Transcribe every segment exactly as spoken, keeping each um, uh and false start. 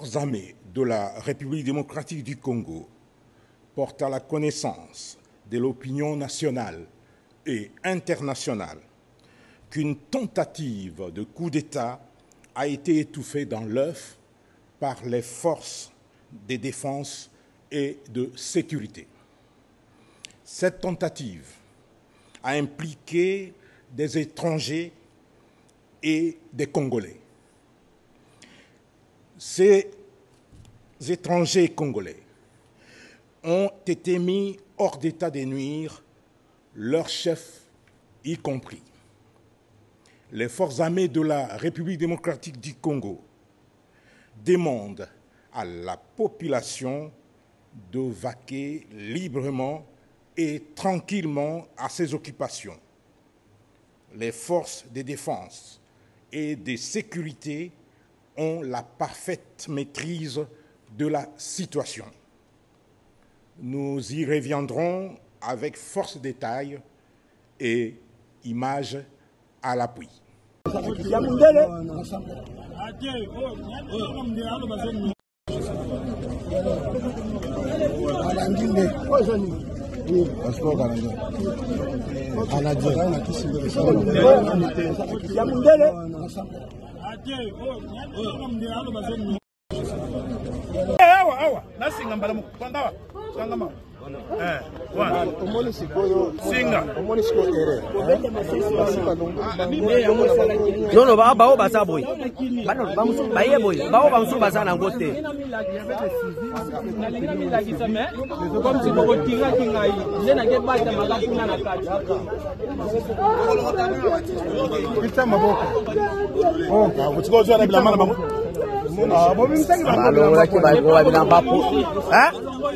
forces armées de la République démocratique du Congo portent à la connaissance de l'opinion nationale et internationale qu'une tentative de coup d'État a été étouffée dans l'œuf par les forces de défense et de sécurité. Cette tentative a impliqué des étrangers et des Congolais. Ces étrangers congolais ont été mis hors d'état de nuire, leurs chefs y compris. Les forces armées de la République démocratique du Congo demandent à la population de vaquer librement et tranquillement à ses occupations. Les forces de défense et de sécurité ont la parfaite maîtrise de la situation. Nous y reviendrons avec force de détail et images à l'appui. Non, non, bah, bah, bah, ça, boy. Bah, non, bah, bah, yeah, boy. Bah, bah, bah, ça, n'en côté. Comme si vous retirez qui n'a il n'a pas de malade pour la carte. Putain, ma boca. Oh, vous tu vas jouer avec la main, maman. Ah, bon, mais ça, il va le qui va go avec la papo. Hein?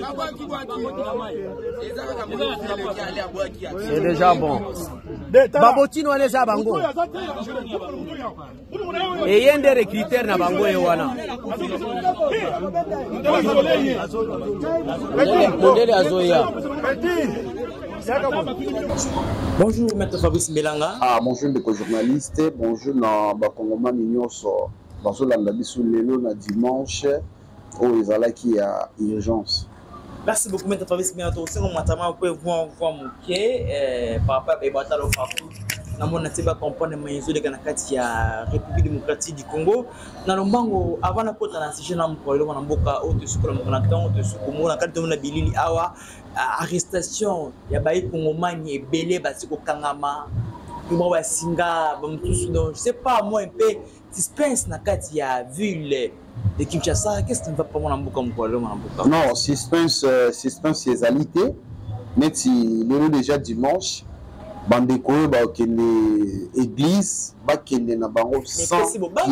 C'est déjà bon. Babotino est déjà bango. Et il y a des critères na bango et wana. Bonjour, Maître Fabrice Mbelanga. Ah, bonjour, les journalistes. Bonjour, na bakongomani nyonso. Bonjour, la biso lelo na dimanche. Oh, ezala qui a urgence. Merci beaucoup, Maître Fabrice Mbelanga. C'est un matin pour voir voir mon pied par rapport à batalo partout. Na mona tiba comprendre mayezo de kanakati ya République démocratique du Congo. Na lombango avant na kota na sujet na mkoilo na mboka ote sukula mkonaton ote sukumo na kati na bilili awa arrestation ya bayi kongomani ebele basiko kangama. Comment va singa je sais pas moi un peu suspense na kati ya ville de Kinshasa. Qu'est-ce que tu vas pas mon mboka mkoilo na mboka? Non, suspense suspense c'est alité. Mais si le déjà dimanche bandeko ba kende église ba kende na bango sans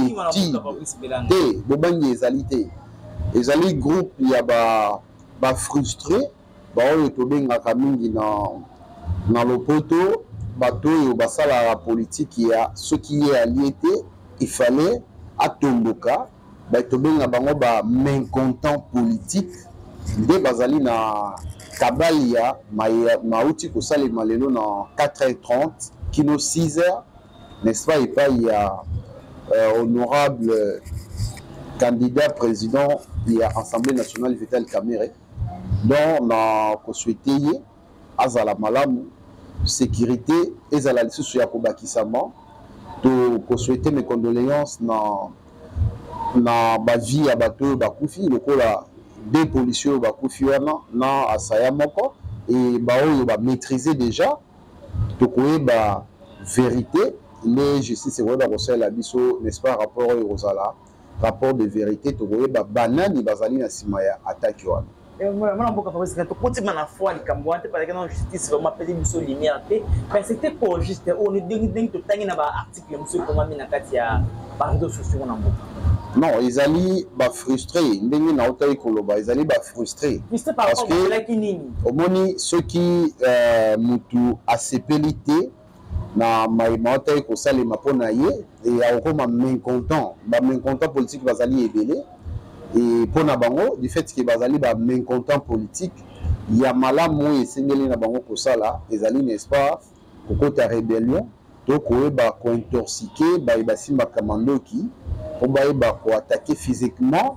te bobangi ezalité ezali groupe ya ba ba frustré ba oyo to benga mingi na na lopoto bato yo basala la politique ya ce qui est allié il fallait atomboka ba to benga bango ba mécontent politique de bazali na Kabalia, Maouti Kosale Malelo dans quatre heures trente, Kino six heures, n'est-ce pas? Et pas, il y a euh, honorable candidat président de l'Assemblée nationale Vital Kamerhe, dont on a souhaité Azala Malam, sécurité, et à la liste sur Yakoba Kisama, de souhaiter mes condoléances dans la vie à bateau Bakoufi, le coup là. Des policiers bakufi wana na asaya moko et ba oyo ba maîtriser déjà to koye ba vérité les justice et weba kosala biso n'est-ce pas rapport oyo kozala rapport de vérité to koye ba banani bazali na sima ya attaque wana. Et moi moi mboka parce que to koti mana foi likambo ante parce que na justice va m'appeler biso limité mais c'était pour juste on est dingue to tangi na ba article monsieur comment mina kati ya ba réseaux sociaux na mboka. Non, ils allaient frustrés. Ils allaient frustrés. Parce que, au moins, ceux qui ont accepté na maïmata et ça les maponaye et à un mécontent, ba mécontent politique bazali ebele et pour na bango du fait que bazali ba mécontent politique, il y a malamu et sengeli na bango ko sala, ezali n'est-ce pas, ko kota rébellion, donc ko ba ko intoxiquer, ba ibasi makamando qui pour attaquer physiquement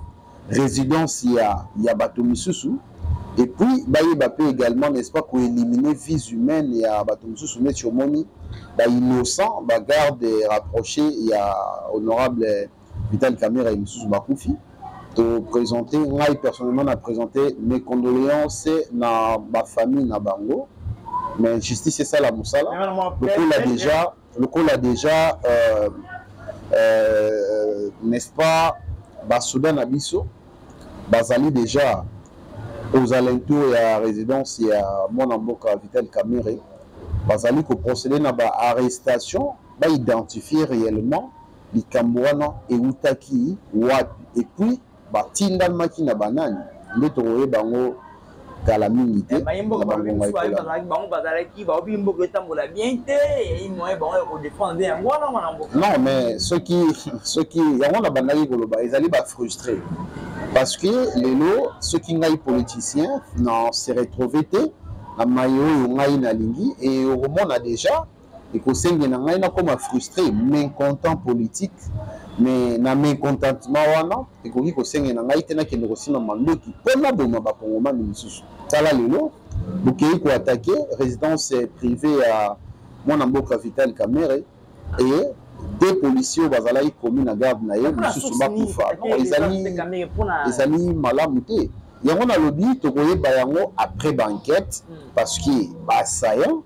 résidence il y a il y a bato misusu et puis bah il peut également n'est-ce pas pour éliminer vies humaines il y a bato misusu mais chomoni bah innocent bah garde rapproché il y a honorable Vital Kamerhe et misusu bakufi de présenter moi personnellement a présenté mes condoléances na ma famille na bango mais justice c'est ça la moussala le coup là déjà le coup là déjà euh, euh, n'est-ce pas bah Soudan Abisso bazali déjà aux alentours et à résidence il y a mon amboka Vital Kamerhe bazali ko procéder na ba arrestation ba identifier réellement les Cambouana et Outaki wapi et puis ba tinda maki na banani ndeto oye bango kala minité na bango ngai kola bango bazala ki ba obi mboko etambola bien te et moi bon ko défendre yango na mwana mboka non mais ceux qui ceux qui yango na bandaki koloba ezali ba frustré parce que lelo ceux qui ngai politiciens non se retrouver te na mayo ngai na lingi et au moment a déjà et ko senge na ngai na comme frustré mécontent politique mais na mécontentement wana et ko ko senge na ngai te na ke ko sima mandoki pona boma ba kongoma misusu tala lelo bokei ko attaquer résidence privée à mon amboka Vital Kamerhe et deux policiers bazalaki commis na garde na ye misusu bakufa ezali ezali malamu te yango na lobi tokoyeba yango après banquête parce que basayan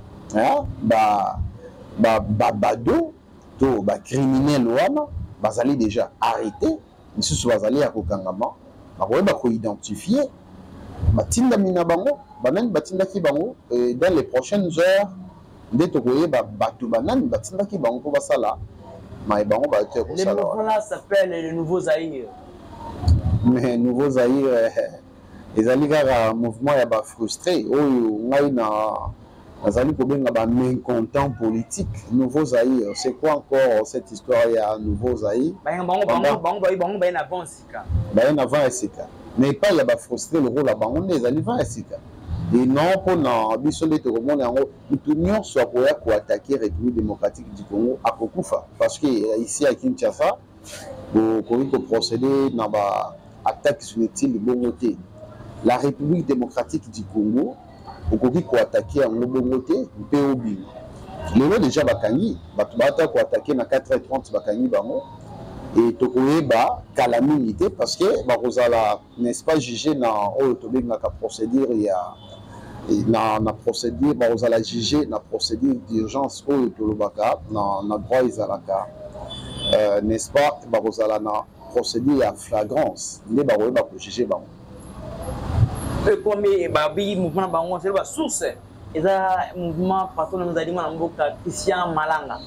ba ba ba bado to ba criminel wana bazali déjà arrêté misusu bazali ya kokangama bakoyeba ko identifier batinda mina bango banani batindaki bango dans les prochaines heures nde tokoyeba bato banani batindaki bango po basala mais bango bato le mouvement là s'appelle le nouveau Zaïre mais nouveau Zaïre ezali kaka mouvement ya ba frustré oyo ngai na nazali kobenga ba mécontent politique nouveau Zaïre c'est quoi encore cette histoire ya nouveau Zaïre bango bango bango bango ba en avance ka ba en avance ka mais pas ya ba frustré le rôle la bango ezali va esika et non pour na biso le tout monde yango l'union soit pour ko attaquer République démocratique du Congo à Kokufa parce que ici à Kinshasa au ko procéder na ba attaque inutile bongoté la République démocratique du Congo au ko attaquer en bongoté P O B lelo déjà bakangi batu bata ko attaquer na quatre heures trente bakangi bango et tokoyeba calamité parce que bakozala n'est-ce pas jugé na autobinga ka procédure ya na na procédure bakozala jugé na procédure d'urgence oyo tolobaka na na droit izalaka euh, n'est-ce pas bakozala na procédure ya flagrance nde bakoyeba ko juger bango et comme babi mouvement bango c'est la source eza mouvement patron na mzali mwana mboka Christian Malanga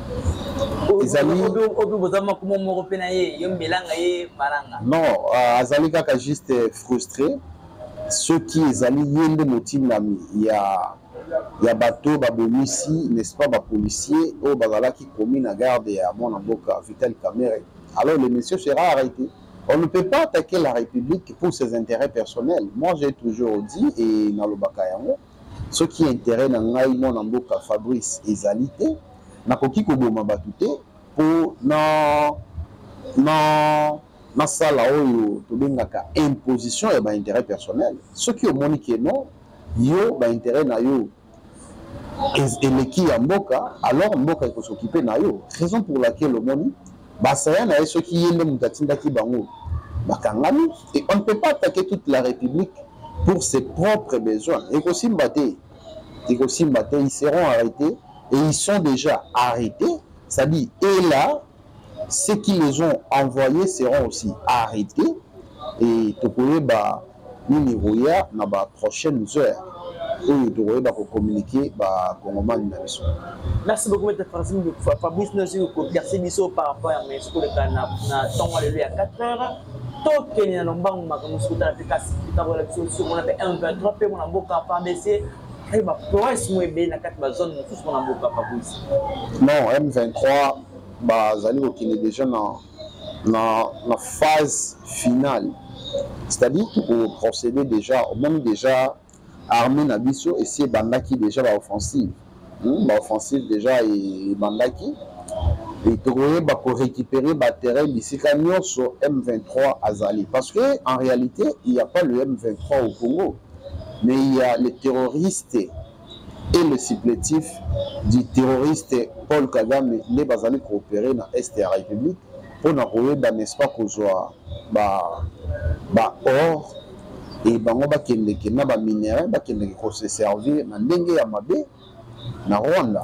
ezali obi bozama kuma moko pena ye yo melanga ye Malanga non azali kaka juste frustré ceux qui ezali yende motinami ya ya bateau babomisi n'est-ce pas ba policier au bazala qui commis na garde ya mwana mboka Vital Kamerhe alors le monsieur sera arrêté. On ne peut pas attaquer la République pour ses intérêts personnels. Moi j'ai toujours dit et na lobaka yango ce qui est intérêt na ngai mwana mboka Fabrice ezalité na koki ko boma batute pour na na na sala oyo to bengaka imposition et ba intérêt personnel ce qui au monique non yo ba intérêt na yo et leki ya mboka alors mboka il faut s'occuper na yo raison pour laquelle le moni ba ça na ce qui yende mutatinda ki bango bakangami et on ne peut pas attaquer toute la République pour ses propres besoins. Et aussi Mbaté, et aussi Mbaté, ils seront arrêtés et ils sont déjà arrêtés. C'est-à-dire, et là, ceux qui les ont envoyés seront aussi arrêtés. Et Tokoye ba numéro ya na ba prochaines heures. Et Tokoye ba communiquer ba Congoma Ninabiso. Merci beaucoup M. Fabrice Nozi pour exercer Bisso par rapport à mes scolaires na temps à quatre heures. Tokeni na lombangu makamusuta na pekasi kitabo solution on a fait un vingt-trois pe mon mboka F A R D C et ba province mwebe na kati ba zone tous mon mboka Fabrice non M vingt-trois ba zali okine déjà na na na phase finale c'est-à-dire pour procéder déjà même déjà armé na biso et c'est bandaki déjà ba offensive hmm? ba offensive déjà et bandaki et tu vas récupérer le terrain d'ici sur M vingt-trois Azali. Parce qu'en réalité, il n'y a pas le M vingt-trois au Congo, mais il y a les terroristes et le supplétif du terroriste Paul Kagame, les Bazali coopérer dans l'Est de la République pour n'avoir pas d'espace qu'on soit or et bango ba kende ke na ba minerai ba kende ko se servir na ndenge ya mabe na Rwanda.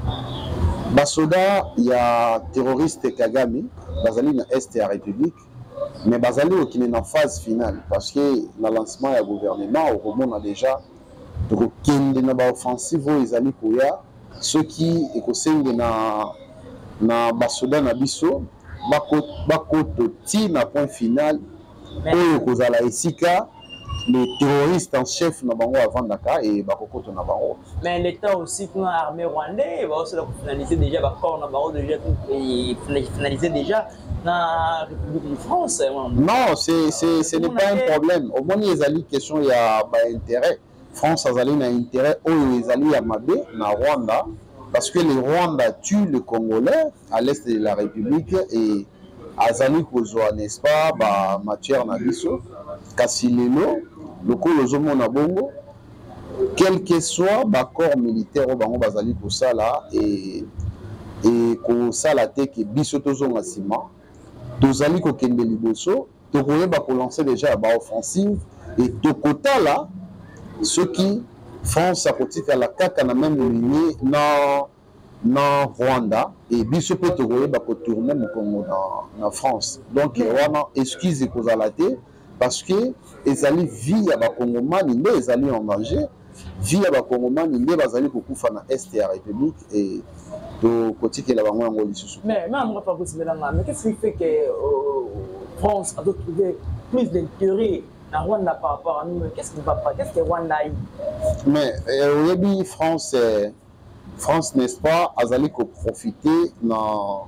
Basoda ya terroriste Kagame bazali na Est de la République, mais bazali qui est en phase finale parce que le lancement du gouvernement au Rwanda a déjà donc kende na ba offensive ezali koya ceux qui ekosenge na na basoda na biso bako bako ti na point final oyo kozala esika les terroristes en chef na bango avant Dakar et bakokoto na bango. Mais l'État aussi pour l'armée rwandaise va aussi finaliser déjà bakor na bango déjà finaliser déjà na République de France. Non, c'est c'est ce n'est pas un problème. Au moins les alliés question il y a ba intérêt. France a un intérêt oyo les alliés à Mabé na Rwanda parce que les Rwandais tuent les Congolais à l'est de la République et azali kozwa n'est-ce pas ba matière na biso kasi lelo lokolo zomona bongo quel que soit ba corps militaire bango bazali kosala et et kosala te ke biso tozonga sima tozali kokende liboso tokoyeba ko lancer déjà ba offensive et tokotala ce qui France a kotika la kaka na même lignée na na Rwanda et biso peut tokoyeba ko tourner mu Congo na France donc wana excuse kozalate parce que ezali vie ya ba Congomani nde ezali en danger vie ya ba Congomani nde bazali kokufa na Est ya République et to kotikela bango yango lisusu. Mais mais on va pas vous là mais qu'est-ce qui fait que euh, France a trouvé plus d'intérêt na Rwanda par rapport à nous? Qu'est-ce qui ne va pas? Qu'est-ce que Rwanda a? Mais au début France euh, France n'est-ce pas azali ko profiter na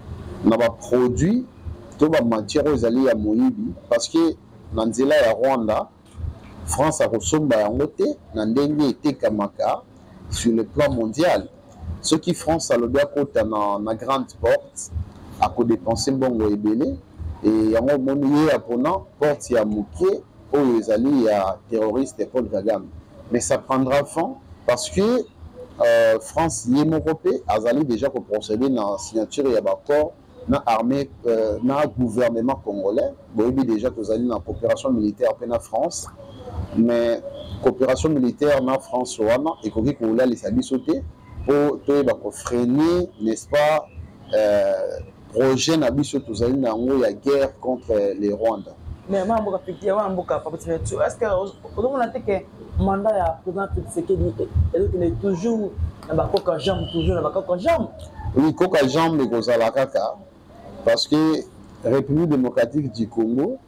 na ba produit to ba matière ezali ya moyibi parce que na nzela ya Rwanda France a kosomba yango te na ndenge etekamaka sur le plan mondial. Ce qui France a le droit kota na na grande porte a ko dépenser mbongo ebele et yango moni ya pona porte ya muke oyo ezali ya terroriste Paul Kagame. Mais ça prendra fin parce que euh, France yemorope azali déjà ko procéder na signature ya accord na armée euh, na gouvernement congolais boyebi déjà tozali na coopération militaire pe na France mais coopération militaire na France wana ekoki koula les biso te pour toyeba ko freiner n'est-ce pas euh, projet na biso tozali na ngo ya guerre contre les Rwandais. Mais moi mboka piti wa mboka papati est-ce que on a que mandat ya président Tshisekedi il est toujours na ba koka jambe toujours na ba koka jambe. Oui, koka jambe kozala kaka parce que République démocratique du Congo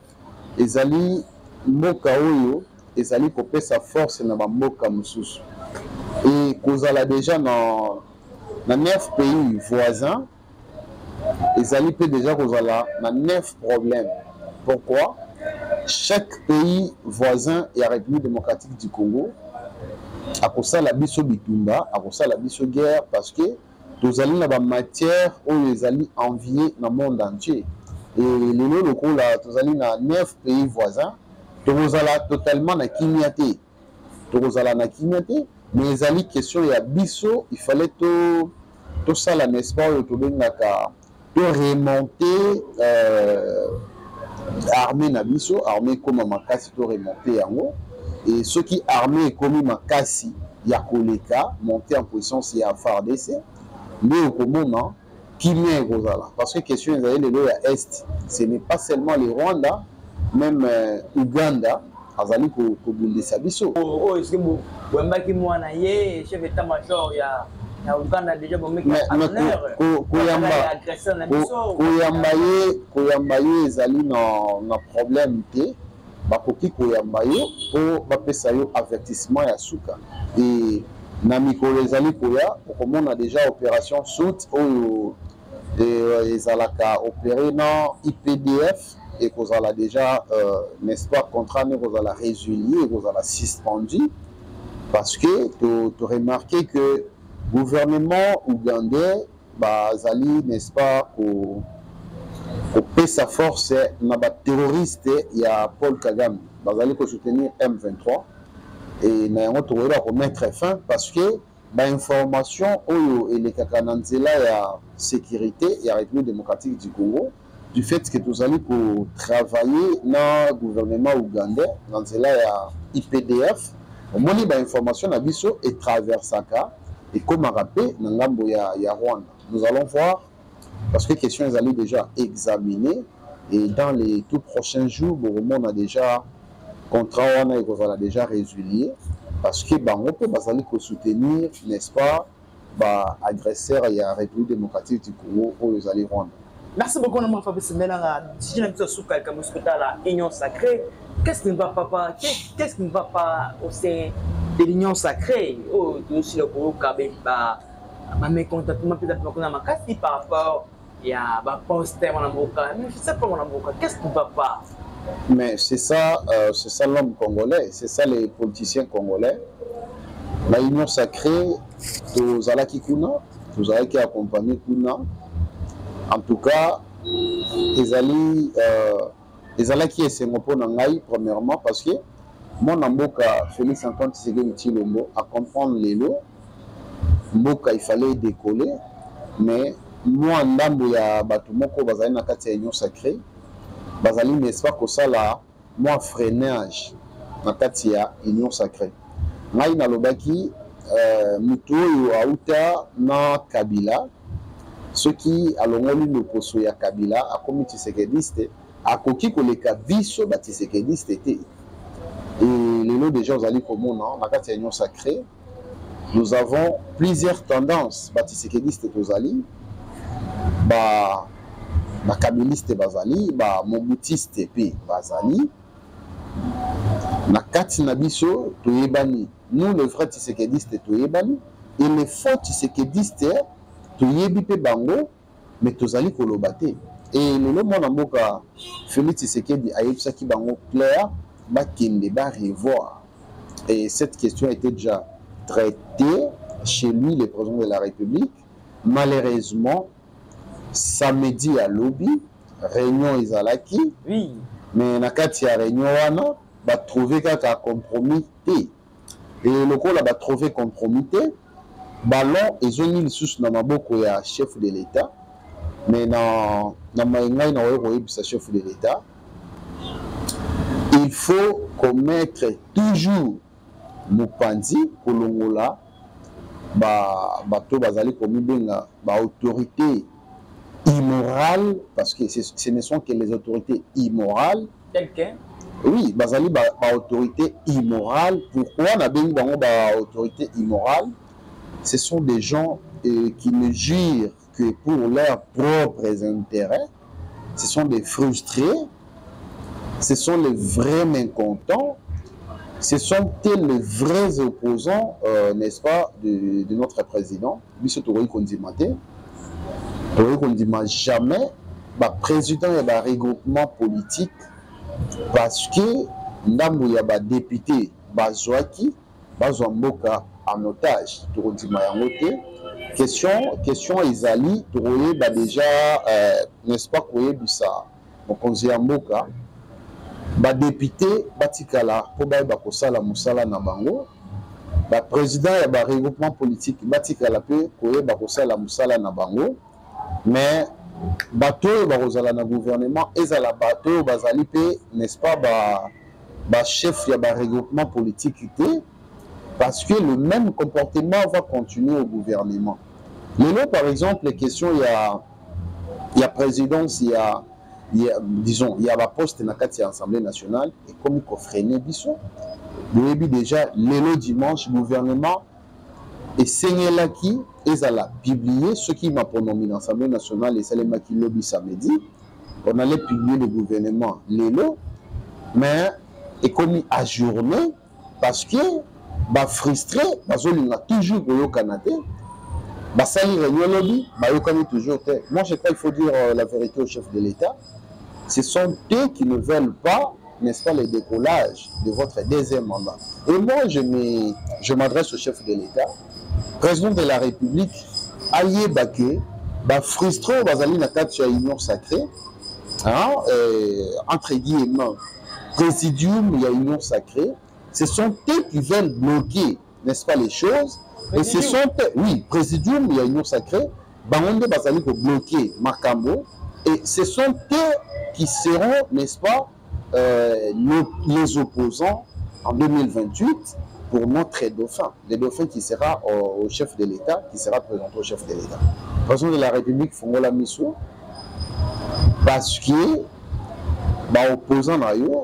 ezali mboka oyo ezali kopesa force na ba mboka mususu et kozala déjà dans na neuf pays voisins ezali peut déjà kozala na neuf problèmes. Pourquoi? Chaque pays voisin et la République démocratique du Congo a kosa la biso bitumba a kosa la biso guerre parce que tous allons dans la matière où les alliés enviés dans le monde entier et les locaux là tous allons dans neuf pays voisins tous allons totalement na kimiate tous allons na kimiate mais les alliés question il y a biso il fallait tout tout ça la n'est-ce pas tout bien naka tout remonter euh, armée na biso armée comme makasi tout remonter en haut et ceux qui armés comme makasi ya koleka monter en position c'est à F A R D C mais au moment qui met Rosala parce que question est les lois à est ce n'est pas seulement les Rwandais même euh, Uganda azali ko ko bundé sabiso oh est-ce que vous wamba ki mwana ye chef d'état major ya ya Uganda déjà bon mec ko ko yamba ko yamba ye ko yamba ye ezali na na problème té bakoki ko yamba yo po bapesa yo avertissement ya suka et na mikolo ezali koya okomona déjà opération soute oyo ezalaka opéré na I P D F et kozala déjà euh, n'est-ce pas contrat ne kozala résilié kozala suspendu parce que tu tu remarqué que gouvernement ougandais bazali n'est-ce pas ko ko sa force na ba terroriste ya Paul Kagame bazali ko soutenir M vingt-trois et na yango tokoyeba ko mettre fin parce que ba information oyo elekaka na nzela ya sécurité ya République démocratique du Congo du fait que tous allons pour travailler dans le gouvernement ougandais dans nzela ya I P D F au moins ba information na biso et traverse ça et comme rappelé na ngambo ya ya Rwanda nous allons voir parce que question ils allaient déjà examiner et dans les tout prochains jours on a déjà contrat on a qu'on a déjà résilié parce que bah on peut basaler pour soutenir n'est-ce pas bah agresseur il y a République démocratique du Congo ou les alliés Rwanda. Merci beaucoup mon Fabrice Melanga. Si je n'habite pas comme la Union sacrée, qu'est-ce qui ne va pas qu'est-ce qui ne va pas au sein de l'Union sacrée oh aussi le Congo Kabe bah ma mécontentement peut-être qu'on a ma casse par rapport il y a bah poster mon avocat mais je sais pas mon avocat qu'est-ce qui ne va pas. Mais c'est ça, euh, c'est ça l'homme congolais, c'est ça les politiciens congolais. La Union sacrée, tous Alaki Kuna, tous Alaki accompagnés Kuna. En tout cas, les Alaki, les Alaki et Sengopo Nangaï, premièrement, parce que mon Mboka, Félix Antoine Tshisekedi Tshilombo, à comprendre les lots, Mboka, il fallait décoller, mais moi, Ndambo ya Batumoko, Bazali Nakati Union sacrée. Bazali n'est-ce pas que ça là moi freinage na kati ya Union sacrée ngai na lobaki euh, mutu oyo auta na Kabila ce qui alongoli le poso ya Kabila akomi Tshisekediste akoki koleka biso ba Tshisekediste te et lelo déjà ozali komona na kati ya Union sacrée nous avons plusieurs tendances ba Tshisekediste tozali ba ba kabiliste bazali ba mobutiste pe bazali na kati na biso toyebani nous les vrais Tshisekedistes toyebani et les faux Tshisekedistes toyebi pe bango mais tozali koloba te et lelo mwana mboka Félix Tshisekedi ayebisaki bango clair bakende ba revoir et cette question était déjà traitée chez lui le président de la République malheureusement samedi à lobby réunion izalaki oui mais na kati ya réunion wana ba trouver kaka compromis et le local ba trouver compromis ballon ezoni lisusu na maboko ya chef de l'État mais na na maingai na oyo yebisa chef de l'État il faut commettre toujours mopanzi kolongola ba bato bazali komi benga ba autorité immorales, parce que ce ne sont que les autorités immorales. Quelqu'un Oui, bazali ba, ba autorité immorale. Pourquoi on a bien ba autorité immorale? Ce sont des gens euh, qui ne jurent que pour leurs propres intérêts. Ce sont des frustrés. Ce sont les vrais mécontents. Ce sont les vrais opposants, euh, n'est-ce pas, de, de notre président, Bissot Toroï Kondimate. On ne dit jamais bah, président et bah, regroupement politique parce que ndambo ya ba député bazwaki bazwamboka en otage to dit mayangote question question ezali to ba déjà euh, n'est-ce pas koye bisa mokonzi ya mboka ba député batikala po ba ba kosala musala na bango ba président ya ba regroupement politique batikala pe koye ba kosala musala na bango. Mais bateau bazala na gouvernement ezala bateau bazali pe n'est-ce pas ba ba chef ya ba regroupement politique té parce que le même comportement va continuer au gouvernement. Lelo par exemple les questions il y a il y a présidence il y a, il y a disons il y a la poste na kati ya Assemblée nationale et comme ko freiner biso vous déjà lelo dimanche gouvernement et Seignelaki ezala publié ce qui m'a pronommé dans l'Assemblée nationale et Salema qui lobby samedi on allait publier le gouvernement lelo mais est commis à journée parce que bah frustré bazolinga toujours au Canada bah sali réunion lobby bah yokani toujours te. Moi je crois qu'il faut dire euh, la vérité au chef de l'État, ce sont eux qui ne veulent pas, n'est-ce pas, le décollage de votre deuxième mandat. Et moi je me je m'adresse au chef de l'État, président de la République, Aye Baké, bah frustré bazali na kati ya union sacrée hein euh, entre guillemets présidium il y a union sacrée, ce sont eux qui veulent bloquer, n'est-ce pas, les choses. Et ce sont eux, oui, présidium il y a union sacrée, bangonde bazali pour bloquer Makambo, et ce sont eux qui seront, n'est-ce pas, euh, nos, les opposants en deux mille vingt-huit pour notre dauphin, le dauphin qui sera au, au chef de l'État, qui sera présenté au chef de l'État. Le président de la République Fongola Missou, parce que les opposants,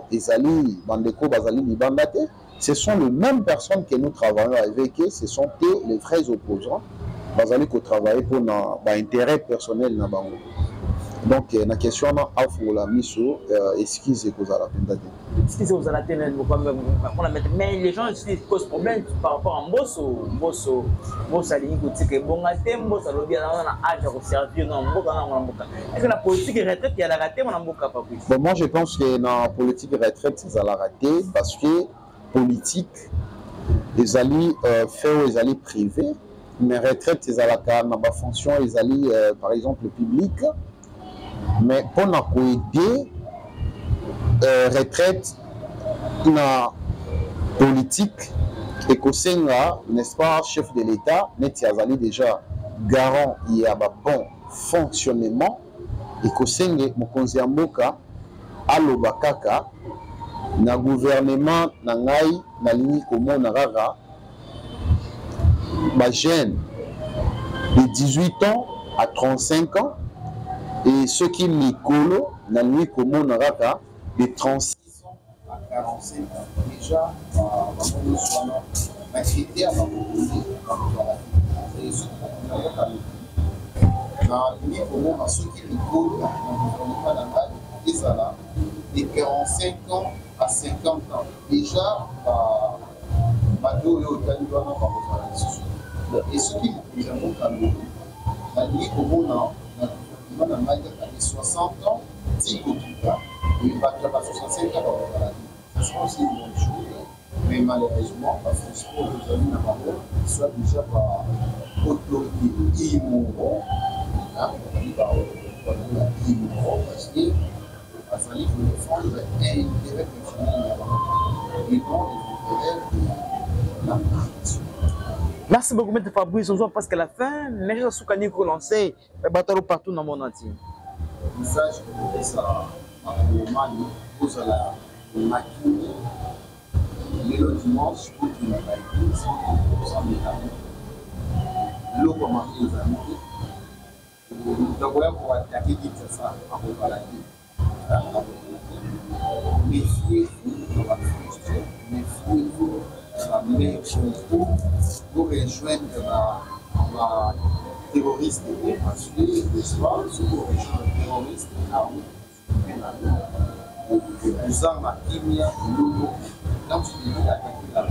ce sont les mêmes personnes que nous travaillons avec eux, ce sont les vrais opposants qui travaillent pour l'intérêt personnel. Donc, la question est la mise excuse que vous avez. Excusez vous avez mais les gens aussi posent problème par rapport à Mbosso. Mbosso, Mbosso, il dit que bon, Mbosso, il a âge à servir dans Mboka. Est-ce que la politique retraite, il y a la raté, mon Mboka? Bon, moi, je pense que dans la politique retraite, c'est la raté parce que politique, les alliés euh, fait les alliés privés, mais retraite, c'est à la fonction, les alliés, euh, par exemple, publics. Mais pour nous aider, euh, retraite dans la politique, et que c'est n'est-ce pas, chef de l'État, n'est déjà garant il y a un bon fonctionnement, et que c'est Mokonzi Mboka, Alobakaka, na gouvernement, na ngai, na ligne comme on a ma jeune de dix-huit ans à trente-cinq ans, et ceux qui Mikolo, la nuit comme on a de trente-six ans à quarante-cinq ans, déjà, dans la critère dans le et ceux qui ont dans la nuit comme on a ceux qui Mikolo, dans le gouvernement, ils sont là, de quarante-cinq ans à cinquante ans. Déjà, Mado et Otani doivent avoir et ceux qui ont la nuit comme on a on a soixante ans, dix ans, et il va y avoir soixante-cinq ans. C'est aussi une bonne chose, mais malheureusement, parce que ce qu'on nous a mis dans la parole, soit déjà par autorité immorale, parce que il faut défendre l'intérêt personnel et non l'intérêt de la nation. Merci beaucoup, M. Fabrice. On se voit parce qu'à la fin, les gens sont lancés partout dans le monde entier. Le message que ça a pose à la maquille, le dimanche, pour qu'il n'y ait pas de cent de l'eau comme les amis. Donc, pour attaquer ça, on va la dire. Méfiez-vous de la frustration, méfiez-vous. Mais pour, pour rejoindre la terroriste parce que l'histoire, c'est pour rejoindre le terroriste, et vous en ma kimia, quand tu dis d'attaquer la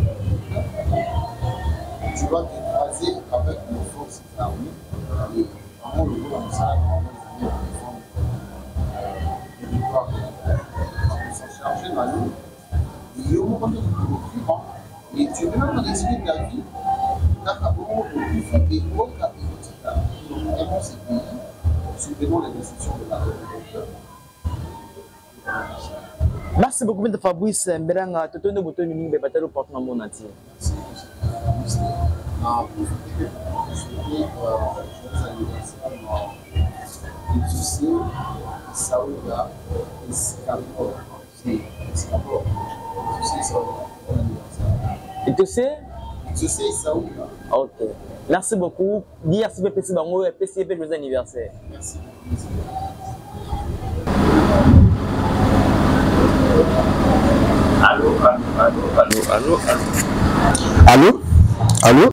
tu dois t'écraser avec nos forces armées, et vraiment le groupe comme ça, on va s'en charger la nuit. Et au moment où tu es et tu veux même l'esprit de la vie, merci beaucoup, M. Fabrice Mberanga. Tu as donné beaucoup de minutes de bataille pour le monde entier. Et tu sais? Je sais ça où. Ok. Merci beaucoup. Merci pour P C Bango et P C P joyeux anniversaire. Merci. Allô, allô, allô, allô, allô, allô. Allô? Allô?